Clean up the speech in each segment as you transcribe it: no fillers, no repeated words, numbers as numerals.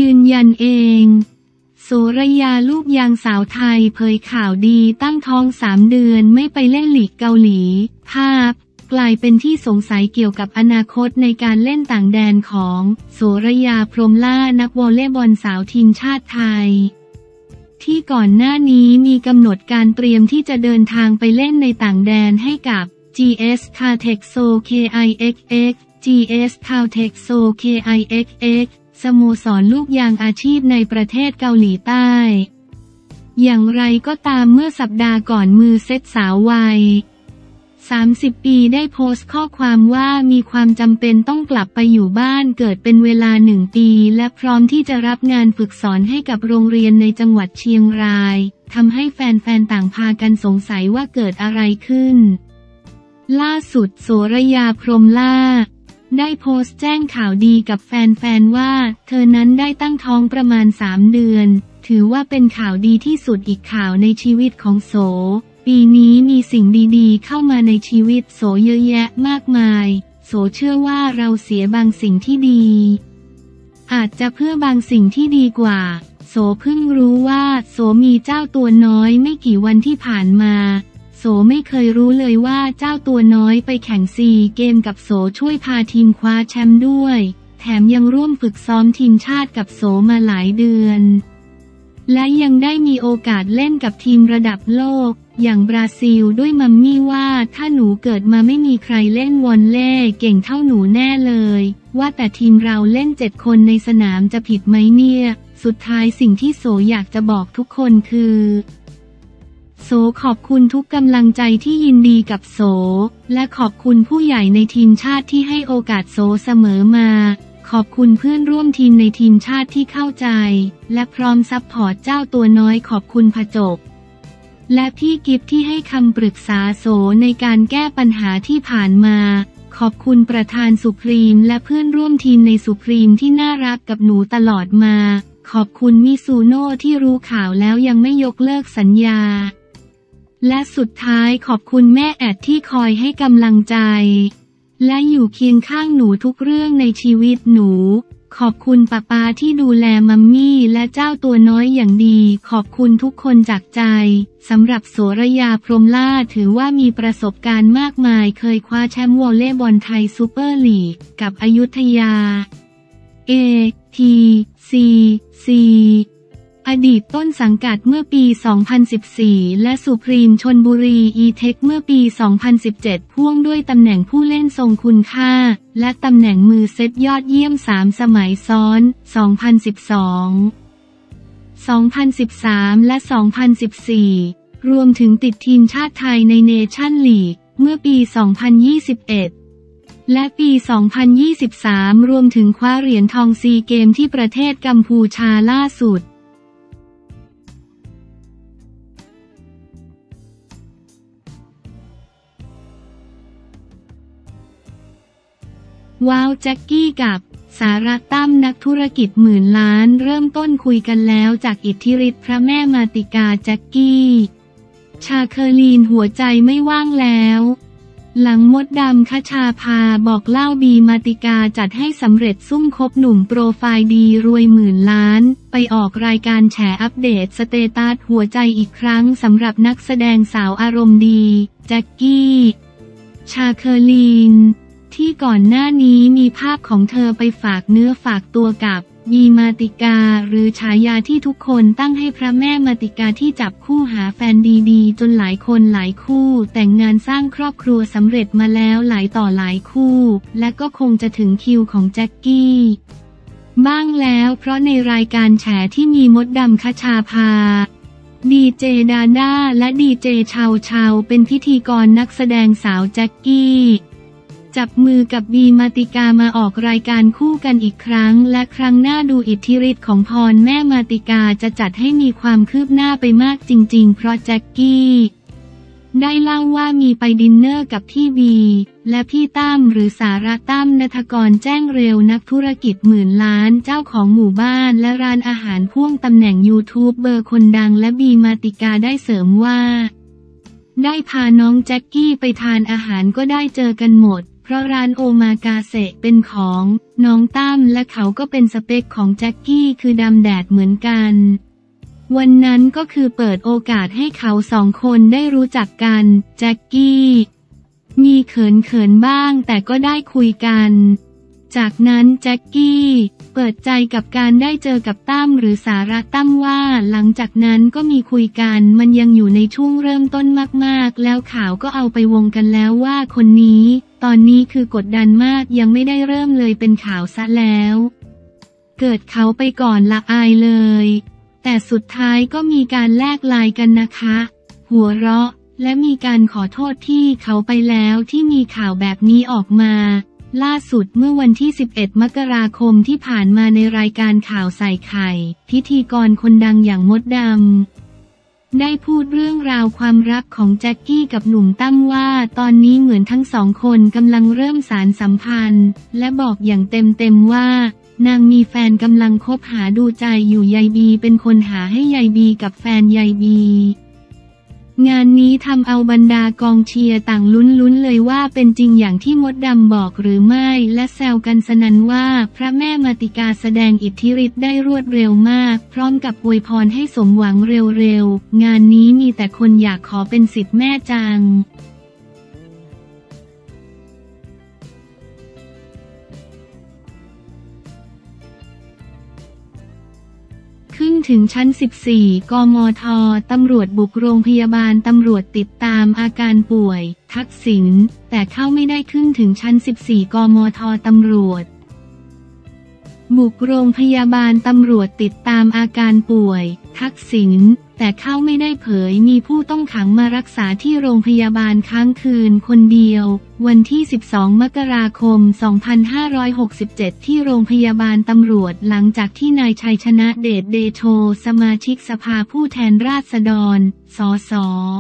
ยืนยันเอง โสระยาลูกยางสาวไทยเผยข่าวดีตั้งท้อง3 เดือนไม่ไปเล่นลีกเกาหลีภาพกลายเป็นที่สงสัยเกี่ยวกับอนาคตในการเล่นต่างแดนของโสระยาพรหมล่านักวอลเลย์บอลสาวทีมชาติไทยที่ก่อนหน้านี้มีกำหนดการเตรียมที่จะเดินทางไปเล่นในต่างแดนให้กับ GS Caltexo KIXX GS Caltexo KIXX สโมสรลูกยางอาชีพในประเทศเกาหลีใต้อย่างไรก็ตามเมื่อสัปดาห์ก่อนมือเซตสาววัย30 ปีได้โพสต์ข้อความว่ามีความจำเป็นต้องกลับไปอยู่บ้านเกิดเป็นเวลา1 ปีและพร้อมที่จะรับงานฝึกสอนให้กับโรงเรียนในจังหวัดเชียงรายทำให้แฟนๆต่างพากันสงสัยว่าเกิดอะไรขึ้นล่าสุดโสระยาพรหมล่าได้โพสต์แจ้งข่าวดีกับแฟนๆว่าเธอนั้นได้ตั้งท้องประมาณ3 เดือนถือว่าเป็นข่าวดีที่สุดอีกข่าวในชีวิตของโสปีนี้มีสิ่งดีๆเข้ามาในชีวิตโสเยอะแยะมากมายโสเชื่อว่าเราเสียบางสิ่งที่ดีอาจจะเพื่อบางสิ่งที่ดีกว่าโสเพิ่งรู้ว่าโสมีเจ้าตัวน้อยไม่กี่วันที่ผ่านมาโสไม่เคยรู้เลยว่าเจ้าตัวน้อยไปแข่ง4 เกมกับโสช่วยพาทีมคว้าแชมป์ด้วยแถมยังร่วมฝึกซ้อมทีมชาติกับโสมาหลายเดือนและยังได้มีโอกาสเล่นกับทีมระดับโลกอย่างบราซิลด้วยมัมมี่ว่าถ้าหนูเกิดมาไม่มีใครเล่นวอลเลย์เก่งเท่าหนูแน่เลยว่าแต่ทีมเราเล่น7 คนในสนามจะผิดไหมเนี่ยสุดท้ายสิ่งที่โสอยากจะบอกทุกคนคือโสขอบคุณทุกกำลังใจที่ยินดีกับโสและขอบคุณผู้ใหญ่ในทีมชาติที่ให้โอกาสโสเสมอมาขอบคุณเพื่อนร่วมทีมในทีมชาติที่เข้าใจและพร้อมซัพพอร์ตเจ้าตัวน้อยขอบคุณผจบและพี่กิฟที่ให้คำปรึกษาโสในการแก้ปัญหาที่ผ่านมาขอบคุณประธานสุพรีมและเพื่อนร่วมทีมในสุพรีมที่น่ารักกับหนูตลอดมาขอบคุณมิซูโน่ที่รู้ข่าวแล้วยังไม่ยกเลิกสัญญาและสุดท้ายขอบคุณแม่แอดที่คอยให้กำลังใจและอยู่เคียงข้างหนูทุกเรื่องในชีวิตหนูขอบคุณป้าที่ดูแลมัมมี่และเจ้าตัวน้อยอย่างดีขอบคุณทุกคนจากใจสำหรับโสระยาพรหมล่าถือว่ามีประสบการณ์มากมายเคยคว้าแชมป์วอลเลย์บอลไทยซูเปอร์ลีกกับอยุธยา ATCC อดีตต้นสังกัดเมื่อปี 2014 และสุพรีมชลบุรีอี-เทคเมื่อปี 2017 พ่วงด้วยตำแหน่งผู้เล่นทรงคุณค่าและตำแหน่งมือเซตยอดเยี่ยม3 สมัยซ้อน 2012 2013 และ 2014 รวมถึงติดทีมชาติไทยในเนชั่นลีกเมื่อปี 2021 และปี 2023 รวมถึงคว้าเหรียญทองซีเกมที่ประเทศกัมพูชาล่าสุดว้าวแจ็คกี้กับสาระตั้มนักธุรกิจ10,000 ล้านเริ่มต้นคุยกันแล้วจากอิทธิฤทธิ์พระแม่มาติกาแจ็คกี้ชาเคอรีนหัวใจไม่ว่างแล้วหลังมดดำคชาภาบอกเล่าบีมาติกาจัดให้สำเร็จซุ่มคบหนุ่มโปรไฟล์ดีรวย10,000 ล้านไปออกรายการแฉอัปเดตสเตตัสหัวใจอีกครั้งสำหรับนักแสดงสาวอารมณ์ดีแจ็คกี้ชาเคอรีนที่ก่อนหน้านี้มีภาพของเธอไปฝากเนื้อฝากตัวกับบีมาติกาหรือฉายาที่ทุกคนตั้งให้พระแม่มาติกาที่จับคู่หาแฟนดีๆจนหลายคนหลายคู่แต่งงานสร้างครอบครัวสำเร็จมาแล้วหลายต่อหลายคู่และก็คงจะถึงคิวของแจ็คกี้บ้างแล้วเพราะในรายการแฉที่มีมดดำคชาภาดีเจดาด้าและดีเจชาวเป็นพิธีกรนักแสดงสาวแจ็คกี้จับมือกับบีมาติกามาออกรายการคู่กันอีกครั้งและครั้งหน้าดูอิทธิฤทธิ์ของพรแม่มาติกาจะจัดให้มีความคืบหน้าไปมากจริงๆเพราะแจ็คกี้ได้เล่าว่ามีไปดินเนอร์กับพี่บีและพี่ตั้มหรือสาระตั้มณัฐกรแจ้งเร็วนักธุรกิจ10,000 ล้านเจ้าของหมู่บ้านและร้านอาหารพ่วงตำแหน่งยูทูบเบอร์คนดังและบีมาติกาได้เสริมว่าได้พาน้องแจ็คกี้ไปทานอาหารก็ได้เจอกันหมดเพราะร้านโอมากาเสะเป็นของน้องตั้มและเขาก็เป็นสเปคของแจ็คกี้คือดำแดดเหมือนกันวันนั้นก็คือเปิดโอกาสให้เขาสองคนได้รู้จักกันแจ็คกี้มีเขินบ้างแต่ก็ได้คุยกันจากนั้นแจ็คกี้เปิดใจกับการได้เจอกับตั้มหรือสาระตั้มว่าหลังจากนั้นก็มีคุยกันมันยังอยู่ในช่วงเริ่มต้นมากๆแล้วข่าวก็เอาไปวงกันแล้วว่าคนนี้ตอนนี้คือกดดันมากยังไม่ได้เริ่มเลยเป็นข่าวซะแล้วเกิดเขาไปก่อนละอายเลยแต่สุดท้ายก็มีการแลกไลน์กันนะคะหัวเราะและมีการขอโทษที่เขาไปแล้วที่มีข่าวแบบนี้ออกมาล่าสุดเมื่อวันที่ 11 มกราคมที่ผ่านมาในรายการข่าวใส่ไข่พิธีกรคนดังอย่างมดดำได้พูดเรื่องราวความรักของแจ็คกี้กับหนุ่มตั้มว่าตอนนี้เหมือนทั้งสองคนกำลังเริ่มสานสัมพันธ์และบอกอย่างเต็มว่านางมีแฟนกำลังคบหาดูใจอยู่ยายบีเป็นคนหาให้ยายบีกับแฟนยายบีงานนี้ทำเอาบรรดากองเชียร์ต่างลุ้นเลยว่าเป็นจริงอย่างที่มดดำบอกหรือไม่และแซวกันสนั่นว่าพระแม่มาติกาแสดงอิทธิฤทธิ์ได้รวดเร็วมากพร้อมกับอวยพรให้สมหวังเร็วๆงานนี้มีแต่คนอยากขอเป็นศิษย์แม่จังขึ้นถึงชั้น 14 กมท.ตำรวจบุกโรงพยาบาลตำรวจติดตามอาการป่วยทักษิณแต่เข้าไม่ได้ขึ้นถึงชั้น 14 กมท.ตำรวจบุกโรงพยาบาลตำรวจติดตามอาการป่วยทักษิณแต่เข้าไม่ได้เผยมีผู้ต้องขังมารักษาที่โรงพยาบาลค้างคืนคนเดียววันที่ 12 มกราคม 2567 ที่โรงพยาบาลตำรวจหลังจากที่นายชัยชนะเดชเดโชสมาชิกสภาผู้แทนราษฎรสส.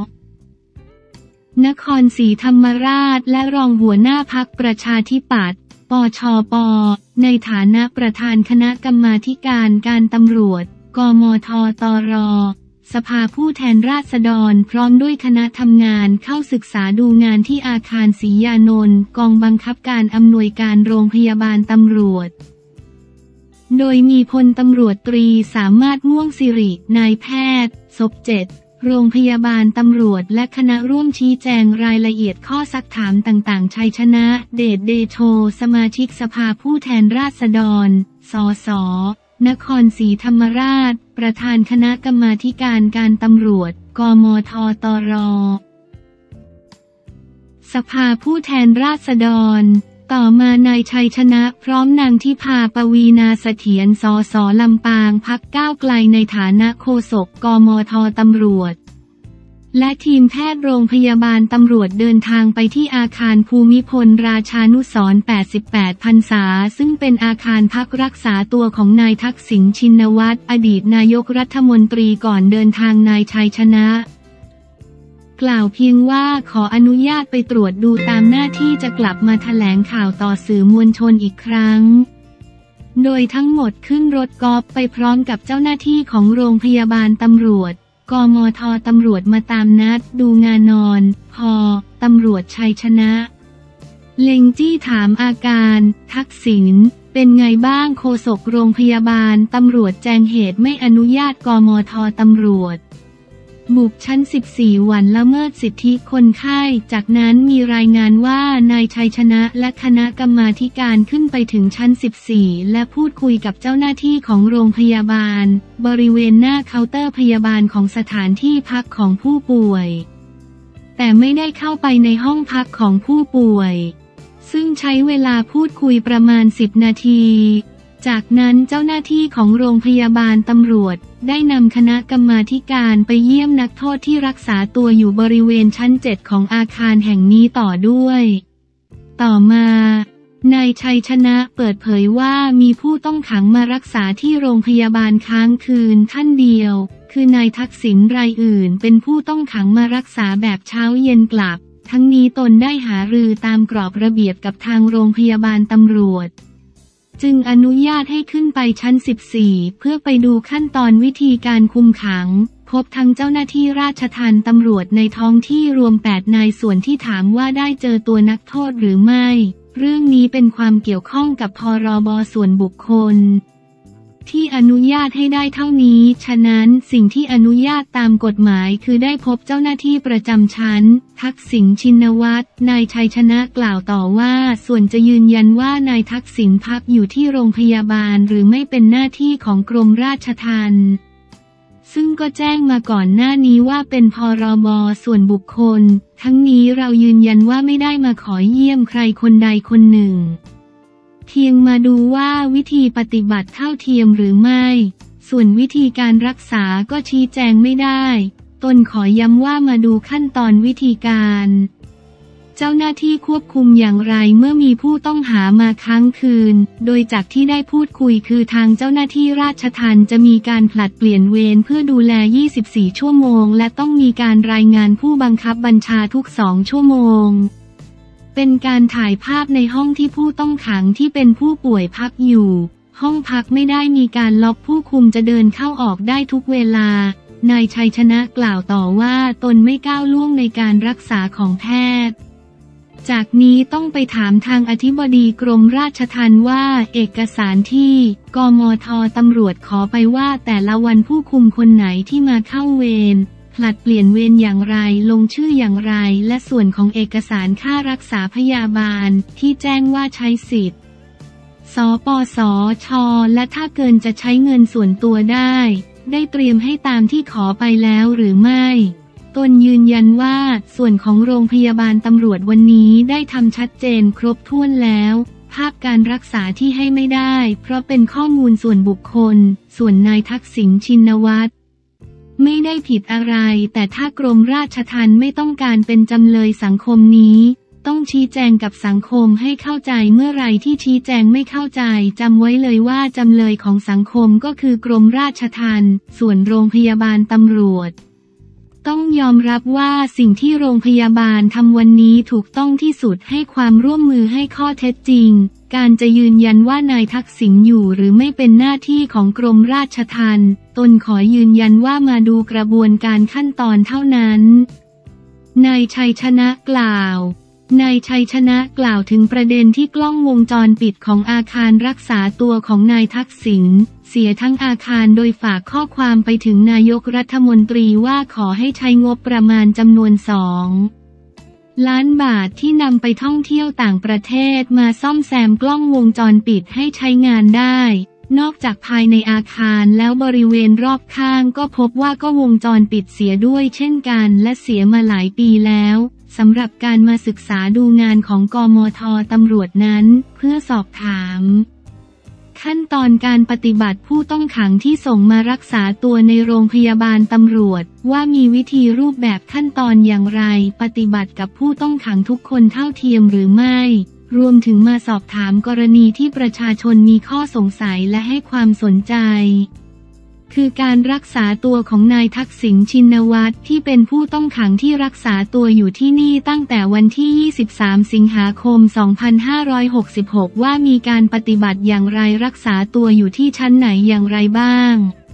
นครศรีธรรมราชและรองหัวหน้าพรรคประชาธิปัตย์ปชป.ในฐานะประธานคณะกรรมาธิการการตำรวจกมท.ตร.สภาผู้แทนราษฎรพร้อมด้วยคณะทำงานเข้าศึกษาดูงานที่อาคารศรียานนท์กองบังคับการอำนวยการโรงพยาบาลตำรวจโดยมีพลตำรวจตรีสามารถม่วงสิรินายแพทย์ศพ7โรงพยาบาลตำรวจและคณะร่วมชี้แจงรายละเอียดข้อซักถามต่างๆชัยชนะเดชเดโชสมาชิกสภาผู้แทนราษฎรสส.นครศรีธรรมราชประธานคณะกรรมาธิการการตำรวจกมท.ตร.สภาผู้แทนราษฎรต่อมานายชัยชนะพร้อมนางทิพาปวีณาเสถียรสส.ลำปางพรรคก้าวไกลในฐานะโฆษกกมท.ตำรวจและทีมแพทย์โรงพยาบาลตำรวจเดินทางไปที่อาคารภูมิพลราชานุสรณ์88 พรรษาซึ่งเป็นอาคารพักรักษาตัวของนายทักษิณชินวัตรอดีตนายกรัฐมนตรีก่อนเดินทางนายชัยชนะกล่าวเพียงว่าขออนุญาตไปตรวจดูตามหน้าที่จะกลับมาแถลงข่าวต่อสื่อมวลชนอีกครั้งโดยทั้งหมดขึ้นรถกอล์ฟไปพร้อมกับเจ้าหน้าที่ของโรงพยาบาลตำรวจกมท.ตำรวจมาตามนัดดูงานนอนพอตำรวจชัยชนะเล็งจี้ถามอาการทักษิณเป็นไงบ้างโฆษกโรงพยาบาลตำรวจแจ้งเหตุไม่อนุญาตกมท.ตำรวจบุกชั้น 14 วันละเมิดสิทธิคนไข้จากนั้นมีรายงานว่านายชัยชนะและคณะกรรมาธิการขึ้นไปถึงชั้น 14 และพูดคุยกับเจ้าหน้าที่ของโรงพยาบาลบริเวณหน้าเคาน์เตอร์พยาบาลของสถานที่พักของผู้ป่วยแต่ไม่ได้เข้าไปในห้องพักของผู้ป่วยซึ่งใช้เวลาพูดคุยประมาณ10 นาทีจากนั้นเจ้าหน้าที่ของโรงพยาบาลตำรวจได้นำคณะกรรมาธิการไปเยี่ยมนักโทษที่รักษาตัวอยู่บริเวณชั้น 7 ของอาคารแห่งนี้ต่อด้วยต่อมานายชัยชนะเปิดเผยว่ามีผู้ต้องขังมารักษาที่โรงพยาบาลค้างคืนท่านเดียวคือนายทักษิณรายอื่นเป็นผู้ต้องขังมารักษาแบบเช้าเย็นกลับทั้งนี้ตนได้หารือตามกรอบระเบียบกับทางโรงพยาบาลตำรวจจึงอนุญาตให้ขึ้นไปชั้น 14 เพื่อไปดูขั้นตอนวิธีการคุมขังพบทั้งเจ้าหน้าที่ราชทัณฑ์ตำรวจในท้องที่รวม8นายส่วนที่ถามว่าได้เจอตัวนักโทษหรือไม่เรื่องนี้เป็นความเกี่ยวข้องกับพรบ.ส่วนบุคคลที่อนุญาตให้ได้เท่านี้ฉะนั้นสิ่งที่อนุญาตตามกฎหมายคือได้พบเจ้าหน้าที่ประจำชั้นทักษิณชินวัตรนายชัยชนะกล่าวต่อว่าส่วนจะยืนยันว่านายทักษิณพักอยู่ที่โรงพยาบาลหรือไม่เป็นหน้าที่ของกรมราชทัณฑ์ซึ่งก็แจ้งมาก่อนหน้านี้ว่าเป็นพรบ.ส่วนบุคคลทั้งนี้เรายืนยันว่าไม่ได้มาขอเยี่ยมใครคนใดคนหนึ่งเพียงมาดูว่าวิธีปฏิบัติเท่าเทียมหรือไม่ส่วนวิธีการรักษาก็ชี้แจงไม่ได้ตนขอย้ำว่ามาดูขั้นตอนวิธีการเจ้าหน้าที่ควบคุมอย่างไรเมื่อมีผู้ต้องหามาค้างคืนโดยจากที่ได้พูดคุยคือทางเจ้าหน้าที่ราชทัณฑ์จะมีการผลัดเปลี่ยนเวรเพื่อดูแล24ชั่วโมงและต้องมีการรายงานผู้บังคับบัญชาทุก2ชั่วโมงเป็นการถ่ายภาพในห้องที่ผู้ต้องขังที่เป็นผู้ป่วยพักอยู่ห้องพักไม่ได้มีการล็อกผู้คุมจะเดินเข้าออกได้ทุกเวลานายชัยชนะกล่าวต่อว่าตนไม่ก้าวล่วงในการรักษาของแพทย์จากนี้ต้องไปถามทางอธิบดีกรมราชทัณฑ์ว่าเอกสารที่กมท.ตำรวจขอไปว่าแต่ละวันผู้คุมคนไหนที่มาเข้าเวรผลัดเปลี่ยนเวรอย่างไรลงชื่ออย่างไรและส่วนของเอกสารค่ารักษาพยาบาลที่แจ้งว่าใช้สิทธิ์สปสช.และถ้าเกินจะใช้เงินส่วนตัวได้เตรียมให้ตามที่ขอไปแล้วหรือไม่ตนยืนยันว่าส่วนของโรงพยาบาลตำรวจวันนี้ได้ทำชัดเจนครบถ้วนแล้วภาพการรักษาที่ให้ไม่ได้เพราะเป็นข้อมูลส่วนบุคคลส่วนนายทักษิณชินวัตรไม่ได้ผิดอะไรแต่ถ้ากรมราชทัณฑ์ไม่ต้องการเป็นจำเลยสังคมนี้ต้องชี้แจงกับสังคมให้เข้าใจเมื่อไรที่ชี้แจงไม่เข้าใจจำไว้เลยว่าจำเลยของสังคมก็คือกรมราชทัณฑ์ส่วนโรงพยาบาลตำรวจต้องยอมรับว่าสิ่งที่โรงพยาบาลทำวันนี้ถูกต้องที่สุดให้ความร่วมมือให้ข้อเท็จจริงการจะยืนยันว่านายทักษิณอยู่หรือไม่เป็นหน้าที่ของกรมราชทัณฑ์ตนขอยืนยันว่ามาดูกระบวนการขั้นตอนเท่านั้นนายชัยชนะกล่าวนายชัยชนะกล่าวถึงประเด็นที่กล้องวงจรปิดของอาคารรักษาตัวของนายทักษิณเสียทั้งอาคารโดยฝากข้อความไปถึงนายกรัฐมนตรีว่าขอให้ใช้งบประมาณจำนวน2 ล้านบาทที่นำไปท่องเที่ยวต่างประเทศมาซ่อมแซมกล้องวงจรปิดให้ใช้งานได้นอกจากภายในอาคารแล้วบริเวณรอบข้างก็พบว่าก็วงจรปิดเสียด้วยเช่นกันและเสียมาหลายปีแล้วสำหรับการมาศึกษาดูงานของกมท.ตำรวจนั้นเพื่อสอบถามขั้นตอนการปฏิบัติผู้ต้องขังที่ส่งมารักษาตัวในโรงพยาบาลตำรวจว่ามีวิธีรูปแบบขั้นตอนอย่างไรปฏิบัติกับผู้ต้องขังทุกคนเท่าเทียมหรือไม่รวมถึงมาสอบถามกรณีที่ประชาชนมีข้อสงสัยและให้ความสนใจคือการรักษาตัวของนายทักษิณชินวัตรที่เป็นผู้ต้องขังที่รักษาตัวอยู่ที่นี่ตั้งแต่วันที่23สิงหาคม2566ว่ามีการปฏิบัติอย่างไรรักษาตัวอยู่ที่ชั้นไหนอย่างไรบ้าง